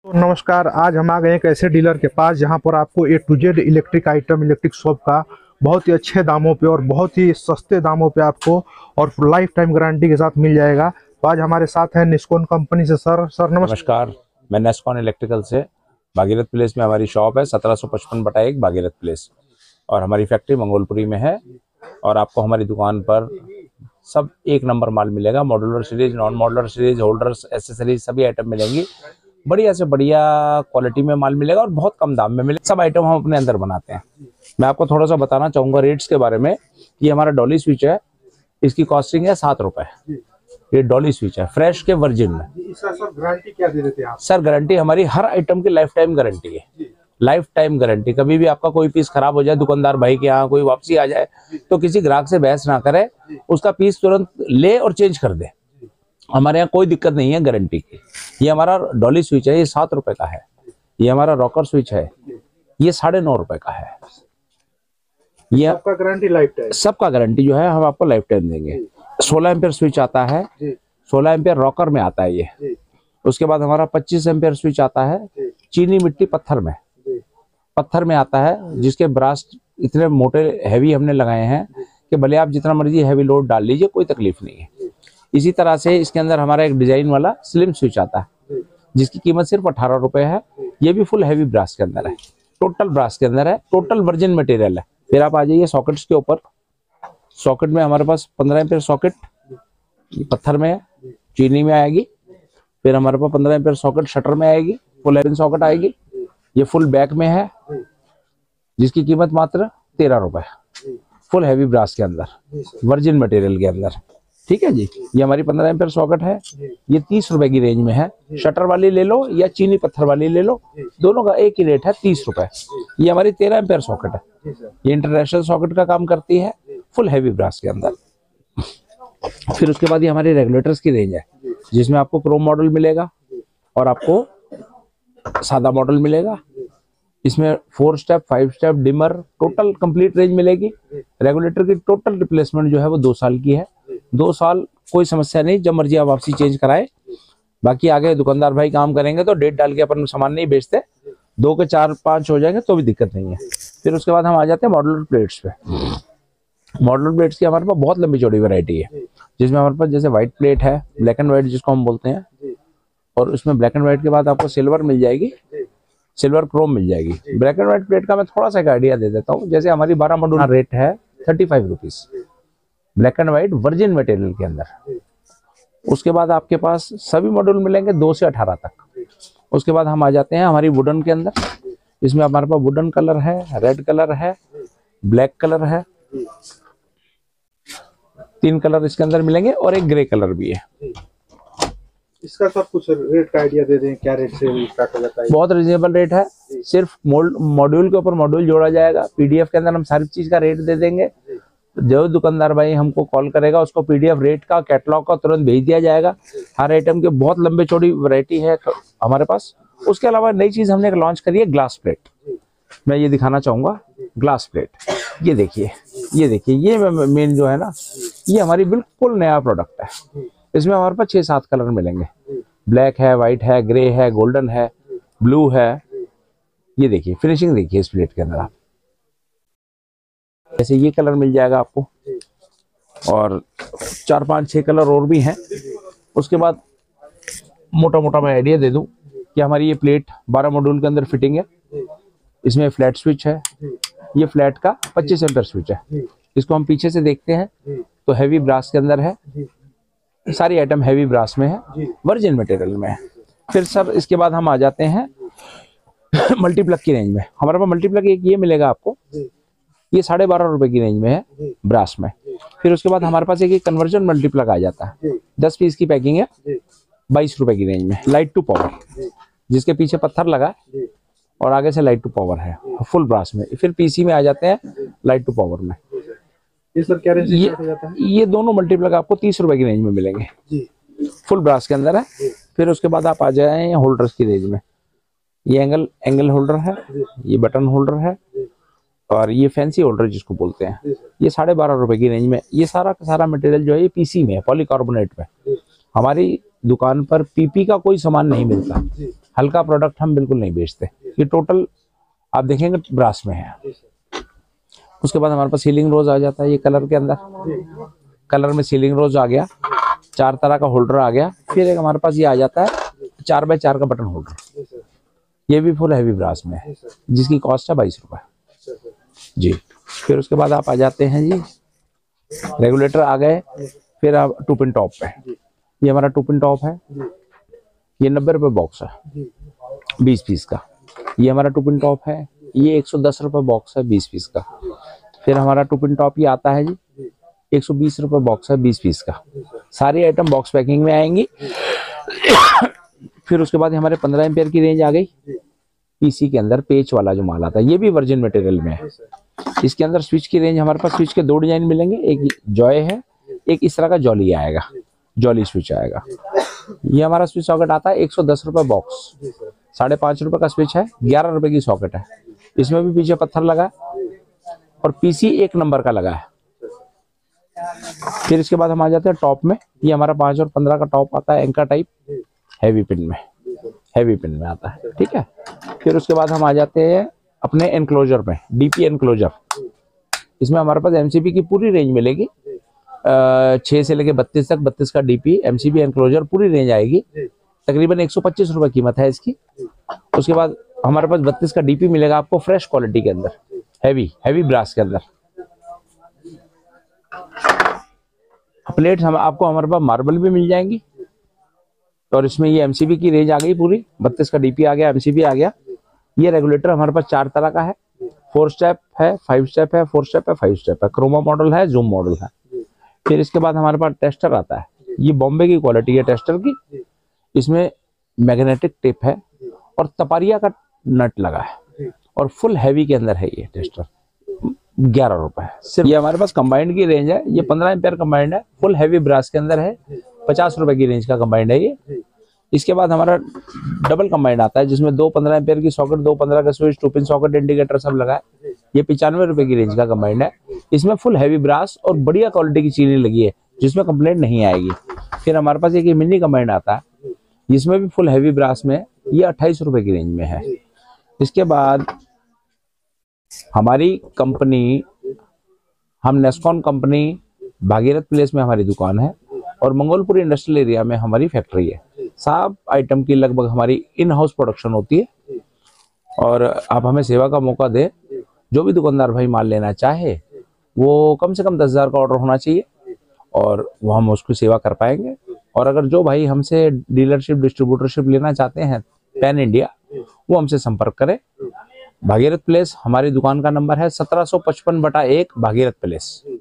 तो नमस्कार। आज हम आ गए एक ऐसे डीलर के पास जहां पर आपको A to Z electric item, electric shop का बहुत ही अच्छे दामों पे और बहुत ही सस्ते दामों पे आपको और लाइफ टाइम गारंटी के साथ मिल जाएगा। तो आज हमारे साथ है निस्कॉन कंपनी से सर नमस्कार। मैं नेस्कॉन इलेक्ट्रिकल से भागीरथ प्लेस में हमारी शॉप है 1755/1 भागीरथ प्लेस, और हमारी फैक्ट्री मंगोलपुरी में है। और आपको हमारी दुकान पर सब एक नंबर माल मिलेगा। Modular series, non modular series, holders, accessories सभी आइटम मिलेंगी। बढ़िया से बढ़िया क्वालिटी में माल मिलेगा और बहुत कम दाम में मिलेगा। सब आइटम हम अपने अंदर बनाते हैं। मैं आपको थोड़ा सा बताना चाहूँगा रेट्स के बारे में। ये हमारा डॉली स्विच है, इसकी कॉस्टिंग है 7 रुपये। ये डॉली स्विच है फ्रेश के वर्जिन में। सर गारंटी क्या दे देते हैं आप? सर गारंटी हमारी हर आइटम की लाइफ टाइम गारंटी है। Life time guarantee. कभी भी आपका कोई पीस खराब हो जाए, दुकानदार भाई के यहाँ कोई वापसी आ जाए, तो किसी ग्राहक से बहस ना करे, उसका पीस तुरंत ले और चेंज कर दे। हमारे यहाँ कोई दिक्कत नहीं है गारंटी की। ये हमारा डॉली स्विच है, ये 7 रुपए का है। ये हमारा रॉकर स्विच है, ये 9.5 रुपए का है। ये सबका गारंटी लाइफ टाइम। सबका गारंटी जो है हम आपको लाइफ टाइम देंगे। 16 एम्पियर स्विच आता है, 16 एम्पियर रॉकर में आता है ये। उसके बाद हमारा 25 एम्पियर स्विच आता है चीनी मिट्टी पत्थर में आता है, जिसके ब्रास इतने मोटे हैवी हमने लगाए हैं कि भले आप जितना मर्जी हैवी लोड डाल लीजिए, कोई तकलीफ नहीं है। इसी तरह से इसके अंदर हमारा एक डिजाइन वाला स्लिम स्विच आता है, जिसकी कीमत सिर्फ 18 रुपए है। ये भी फुल हैवी ब्रास के अंदर है, टोटल ब्रास के अंदर है, टोटल वर्जिन मटेरियल है। फिर आप आ जाइए सॉकेट्स के ऊपर। सॉकेट में हमारे पास 15 एम्पियर सॉकेट पत्थर में है, चीनी में आएगी। फिर हमारे पास 15 एम्पियर सॉकेट शटर में आएगी, फुल हैवी सॉकेट आएगी। ये फुल बैक में है, जिसकी कीमत मात्र 13 रुपए। फुल हैवी ब्रास के अंदर, वर्जिन मटेरियल के अंदर। ठीक है जी। ये हमारी 15 एम्पियर सॉकेट है, ये 30 रुपए की रेंज में है। शटर वाली ले लो या चीनी पत्थर वाली ले लो, दोनों का एक ही रेट है, 30 रुपए। ये हमारी 13 एम्पियर सॉकेट है, ये इंटरनेशनल सॉकेट का काम करती है, फुल हैवी ब्रास के अंदर। फिर उसके बाद ये हमारी रेगुलेटर्स की रेंज है, जिसमें आपको क्रोम मॉडल मिलेगा और आपको सादा मॉडल मिलेगा। इसमें 4 step, 5 step, dimmer, total complete range मिलेगी। रेगुलेटर की टोटल रिप्लेसमेंट जो है वो 2 साल की है। 2 साल कोई समस्या नहीं, जब मर्जी आप वापसी चेंज कराए। बाकी आगे दुकानदार भाई काम करेंगे तो डेट डाल के अपन सामान नहीं बेचते, 2 के 4-5 हो जाएंगे तो भी दिक्कत नहीं है। फिर उसके बाद हम आ जाते हैं मॉड्यूलर प्लेट्स पे। मॉड्यूलर प्लेट्स की हमारे पास बहुत लंबी चौड़ी वैरायटी है, जिसमें हमारे पास जैसे व्हाइट प्लेट है, ब्लैक एंड व्हाइट जिसको हम बोलते हैं, और उसमें ब्लैक एंड व्हाइट के बाद आपको सिल्वर मिल जाएगी, सिल्वर क्रोम मिल जाएगी। ब्लैक एंड व्हाइट प्लेट का मैं थोड़ा सा एक आइडिया दे देता हूँ। जैसे हमारी 12 मॉड्यूल रेट है 35 rupees, black and white virgin material के अंदर। उसके बाद आपके पास सभी मॉड्यूल मिलेंगे 2 से 18 तक। उसके बाद हम आ जाते हैं हमारी वुडन के अंदर। इसमें हमारे पास वुडन कलर है, रेड कलर है, ब्लैक कलर है, 3 कलर इसके अंदर मिलेंगे और एक ग्रे कलर भी है। इसका सब कुछ रेट का आइडिया दे दें, क्या रेट से स्टार्ट हो जाता है? बहुत रिजनेबल रेट है। सिर्फ मॉड्यूल के ऊपर मॉड्यूल जोड़ा जाएगा। पीडीएफ के अंदर हम सारी चीज का रेट दे देंगे। जो दुकानदार भाई हमको कॉल करेगा, उसको पीडीएफ रेट का, कैटलॉग का तुरंत भेज दिया जाएगा। हर आइटम की बहुत लंबे चौड़ी वैरायटी है हमारे पास। उसके अलावा नई चीज हमने लॉन्च करी है, ग्लास प्लेट। मैं ये दिखाना चाहूंगा, ग्लास प्लेट। ये देखिए, ये मेन जो है ना, ये हमारी बिल्कुल नया प्रोडक्ट है। इसमें हमारे पास 6-7 कलर मिलेंगे। ब्लैक है, व्हाइट है, ग्रे है, गोल्डन है, ब्लू है। ये देखिए फिनिशिंग, देखिए इस प्लेट के अंदर आप जैसे ये कलर मिल जाएगा आपको, और 4-5-6 कलर और भी हैं। उसके बाद मोटा मोटा मैं आइडिया दे दूं कि हमारी ये प्लेट 12 मॉड्यूल के अंदर फिटिंग है। इसमें फ्लैट स्विच है, ये फ्लैट का 25 एम्पियर स्विच है। इसको हम पीछे से देखते हैं तो हैवी ब्रास के अंदर है, सारी आइटम हैवी ब्रास में है, वर्जिन मटेरियल में है। फिर सर इसके बाद हम आ जाते हैं मल्टीप्लग की रेंज में। हमारे पास मल्टीप्लग एक ये मिलेगा आपको, ये 12.5 रुपए की रेंज में है ब्रास में। फिर उसके बाद हमारे पास एक कन्वर्जन मल्टीप्लग आ जाता है, 10 पीस की पैकिंग है, 22 रुपए की रेंज में। लाइट टू पावर, जिसके पीछे पत्थर लगा और आगे से लाइट टू पावर है, फुल ब्रास में। फिर पीसी में आ जाते हैं लाइट टू पावर में। ये सर क्या रेंज स्टार्ट हो जाता है? ये दोनों मल्टीप्लग आपको 30 रुपए की रेंज में मिलेंगे जी, फुल ब्रास के अंदर है। फिर उसके बाद आप आ जाए होल्डर्स की रेंज में। ये एंगल होल्डर है, ये बटन होल्डर है, और ये फैंसी होल्डर जिसको बोलते हैं, ये 12.5 रुपए की रेंज में। ये सारा का सारा मटेरियल जो है ये पीसी में है, पॉलीकार्बोनेट में। हमारी दुकान पर पीपी का कोई सामान नहीं मिलता, हल्का प्रोडक्ट हम बिल्कुल नहीं बेचते। ये टोटल आप देखेंगे ब्रास में है। उसके बाद हमारे पास सीलिंग रोज आ जाता है, ये कलर के अंदर, कलर में सीलिंग रोज आ गया, 4 तरह का होल्डर आ गया। फिर एक हमारे पास ये आ जाता है 4x4 का बटन होल्डर, ये भी फुल हैवी ब्रास में है, जिसकी कॉस्ट है 22 रुपए जी। फिर उसके बाद आप आ जाते हैं जी, रेगुलेटर आ गए। फिर आप 2 पिन टॉप पे, ये हमारा 2 पिन टॉप है, ये 90 रुपए बॉक्स है 20 पीस का। ये हमारा 2 पिन टॉप है, ये 110 रुपए बॉक्स है 20 पीस का। फिर हमारा 2 पिन टॉप ये आता है जी 120 रुपए बॉक्स है 20 पीस का। सारी आइटम बॉक्स पैकिंग में आएंगी। फिर उसके बाद हमारे 15 एम्पियर की रेंज आ गई। पीसी के अंदर पेच वाला जो माल आता है, ये भी वर्जिन मटेरियल में है। इसके अंदर स्विच की रेंज हमारे पास, स्विच के 2 डिजाइन मिलेंगे, एक जॉय है, एक इस तरह का जॉली आएगा, जॉली स्विच आएगा। ये हमारा स्विच सॉकेट आता है 110 रुपए बॉक्स, 5.5 रुपए का स्विच है, 11 रुपए की सॉकेट है। इसमें भी पीछे पत्थर लगा है और पीसी 1 नंबर का लगा है। फिर इसके बाद हम आ जाते हैं टॉप में। ये हमारा 5 और 15 का टॉप आता है, एंकर टाइप, हैवी पिन में, हैवी पिन में आता है, ठीक है। फिर उसके बाद हम आ जाते हैं अपने एनक्लोजर में, डीपी एनक्लोजर। इसमें हमारे पास एमसीबी की पूरी रेंज मिलेगी, 6 से लेके 32 तक, 32 का डीपी एमसीबी एनक्लोजर पूरी रेंज आएगी। तकरीबन 125 रुपए कीमत है इसकी। उसके बाद हमारे पास 32 का डीपी मिलेगा आपको फ्रेश क्वालिटी के अंदर, हैवी ब्रास के अंदर। प्लेट्स हम आपको हमारे पास मार्बल भी मिल जाएंगी। और इसमें ये एमसीबी की रेंज आ गई पूरी, 32 का डीपी आ गया, एमसीबी आ गया। ये रेगुलेटर हमारे पास 4 तरह का है, 4 स्टेप है, 5 स्टेप है, 4 स्टेप है, 5 स्टेप है, क्रोमा मॉडल है, जूम मॉडल है। फिर इसके बाद हमारे पास टेस्टर आता है, ये बॉम्बे की क्वालिटी है टेस्टर की। इसमें मैग्नेटिक टेप है और तपारिया का नट लगा है और फुल हैवी के अंदर है ये टेस्टर, 11 रुपए सिर्फ। ये हमारे पास कंबाइंड की रेंज है, ये 15 एम्पियर कंबाइंड है, फुल हैवी ब्रास के अंदर है, 50 रुपए की रेंज का कंबाइंड है ये। इसके बाद हमारा डबल कंबाइंड आता है, जिसमें 2 15 एम्पियर की सॉकेट, 2 15 का स्विच, 2 पिन सॉकेट, इंडिकेटर सब लगा है। ये 95 रुपए की रेंज का कंबाइंड है। इसमें फुल हैवी ब्रास और बढ़िया क्वालिटी की चीनी लगी है, जिसमें कंप्लेंट नहीं आएगी। फिर हमारे पास एक मिनी कंबाइंड आता है, जिसमें भी फुल हैवी ब्रास में, ये 28 रुपए की रेंज में है। इसके बाद हमारी कंपनी, हम नेस्कॉन कंपनी, भागीरथ प्लेस में हमारी दुकान है और मंगोलपुर इंडस्ट्रियल एरिया में हमारी फैक्ट्री है। सब आइटम की लगभग हमारी इन हाउस प्रोडक्शन होती है और आप हमें सेवा का मौका दें। जो भी दुकानदार भाई माल लेना चाहे वो कम से कम 10,000 का ऑर्डर होना चाहिए और वो हम उसकी सेवा कर पाएंगे। और अगर जो भाई हमसे डीलरशिप, डिस्ट्रीब्यूटरशिप लेना चाहते हैं पैन इंडिया, वो हमसे संपर्क करें। भागीरथ प्लेस, हमारी दुकान का नंबर है 1755/1 भागीरथ प्लेस।